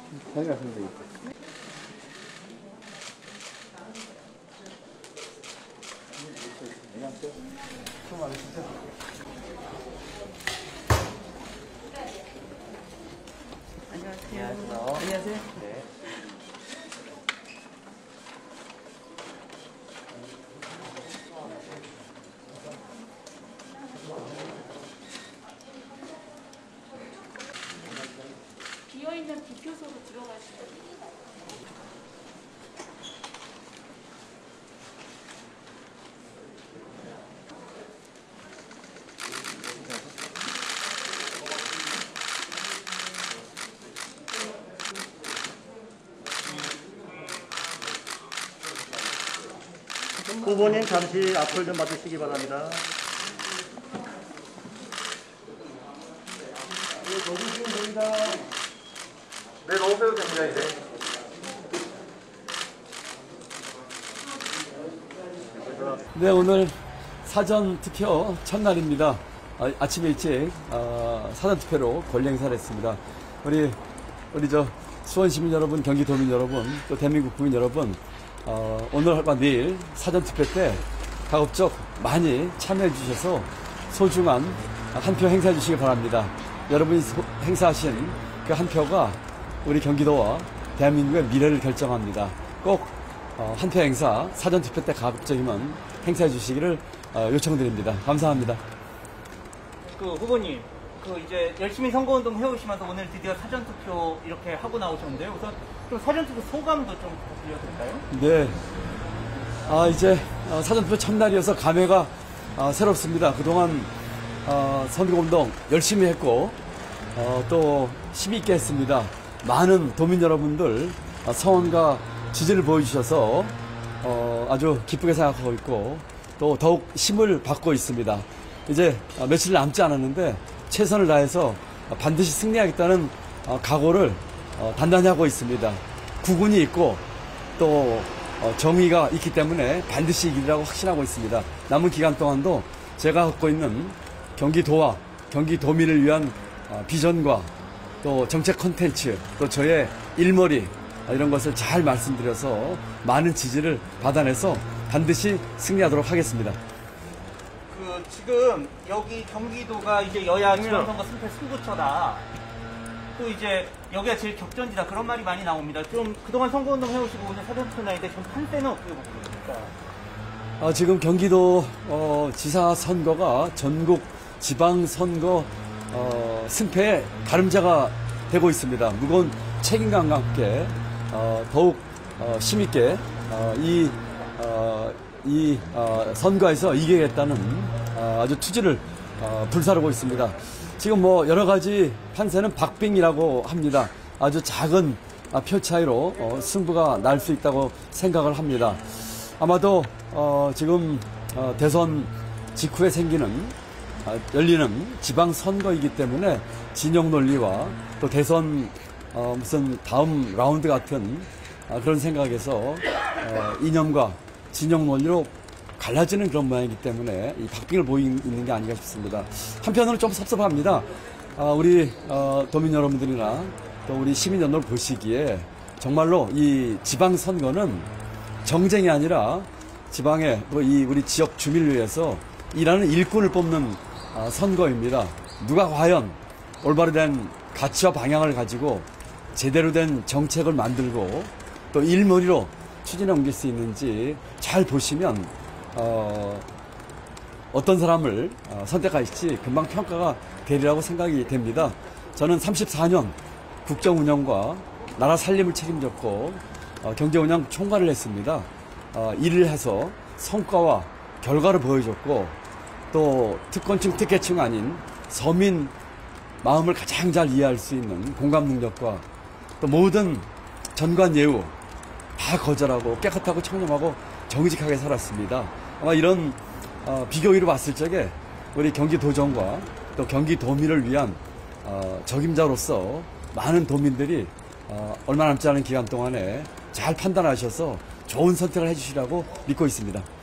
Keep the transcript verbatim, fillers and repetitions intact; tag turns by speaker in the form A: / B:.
A: 자기가 하면 되겠다.
B: 안녕하세요. 안녕하세요. 네.
C: 비어있는 비표소로 들어가시면
D: 후보님 잠시 앞을 좀 봐주시기 바랍니다.
A: 네, 넣으시면 됩니다. 네, 넣으셔도 됩니다, 이제.
E: 네, 오늘 사전 투표 첫날입니다. 아, 아침 일찍 어, 사전 투표로 권리 행사를 했습니다. 우리 우리 저 수원 시민 여러분, 경기도민 여러분, 또 대한민국 국민 여러분, 어, 오늘과 내일 사전 투표 때 가급적 많이 참여해 주셔서 소중한 한 표 행사해 주시기 바랍니다. 여러분이 소, 행사하신 그 한 표가 우리 경기도와 대한민국의 미래를 결정합니다. 꼭 한 표 행사, 사전 투표 때 가급적이면 행사해 주시기를 어, 요청드립니다. 감사합니다.
B: 그 후보님, 그 이제 열심히 선거운동 해오시면서 오늘 드디어 사전투표 이렇게 하고 나오셨는데요. 우선 좀 사전투표 소감도 좀 부탁드려도 될까요?
E: 네. 아, 이제 어, 사전투표 첫날이어서 감회가 어, 새롭습니다. 그동안 어, 선거운동 열심히 했고 어, 또 힘있게 했습니다. 많은 도민 여러분들 어, 성원과 지지를 보여주셔서 어, 아주 기쁘게 생각하고 있고 또 더욱 힘을 받고 있습니다. 이제 어, 며칠 남지 않았는데 최선을 다해서 반드시 승리하겠다는 어, 각오를 어, 단단히 하고 있습니다. 구군이 있고 또 어, 정의가 있기 때문에 반드시 이기리라고 확신하고 있습니다. 남은 기간 동안도 제가 갖고 있는 경기도와 경기도민을 위한 어, 비전과 또 정책 콘텐츠, 또 저의 일머리 어, 이런 것을 잘 말씀드려서 많은 지지를 받아내서 반드시 승리하도록 하겠습니다.
B: 그 지금 여기 경기도가 이제 여야 지방선거 승패 승부처다. 또 이제 여기가 제일 격전지다 그런 말이 많이 나옵니다. 좀 그동안 선거운동 해오시고 오늘 사전투표 날인데 좀 판세는 어떻게 보고 계십니까?
E: 어, 지금 경기도 어, 지사 선거가 전국 지방 선거 어, 승패의 가름자가 되고 있습니다. 무거운 책임감과 함께 어, 더욱 어, 힘있게 어, 이, 어, 이 어, 선거에서 이기겠다는 어, 아주 투지를 어, 불사르고 있습니다. 지금 뭐 여러 가지 판세는 박빙이라고 합니다. 아주 작은 표 차이로 어, 승부가 날 수 있다고 생각을 합니다. 아마도 어, 지금 어, 대선 직후에 생기는 어, 열리는 지방 선거이기 때문에 진영 논리와 또 대선 어, 무슨 다음 라운드 같은 어, 그런 생각에서 어, 이념과 진영 논리로 갈라지는 그런 모양이기 때문에 이 박빙을 보이는 게 아닌가 싶습니다. 한편으로는 좀 섭섭합니다. 어, 우리 어, 도민 여러분들이나 또 우리 시민 여러분 보시기에 정말로 이 지방 선거는 정쟁이 아니라 지방의 이 우리 지역 주민을 위해서 일하는 일꾼을 뽑는 어, 선거입니다. 누가 과연 올바로 된 가치와 방향을 가지고 제대로 된 정책을 만들고 또 일머리로 추진해 옮길 수 있는지 잘 보시면 어, 어떤 사람을 어, 선택하실지 금방 평가가 되리라고 생각이 됩니다. 저는 삼십사 년 국정 운영과 나라 살림을 책임졌고 어, 경제 운영 총괄을 했습니다. 어, 일을 해서 성과와 결과를 보여줬고 또 특권층 특혜층 아닌 서민 마음을 가장 잘 이해할 수 있는 공감 능력과 또 모든 전관 예우 다 거절하고 깨끗하고 청렴하고 정직하게 살았습니다. 아마 이런 어, 비교의로 봤을 적에 우리 경기도정과 또 경기도민을 위한 어, 적임자로서 많은 도민들이 어, 얼마 남지 않은 기간 동안에 잘 판단하셔서 좋은 선택을 해주시라고 믿고 있습니다.